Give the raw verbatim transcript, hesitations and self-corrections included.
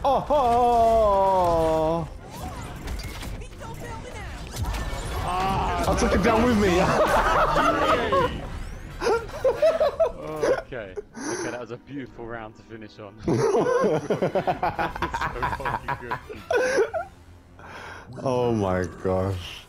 Oh! oh. I took it down with me. Okay. Okay, that was a beautiful round to finish on. So fucking good. Oh my gosh.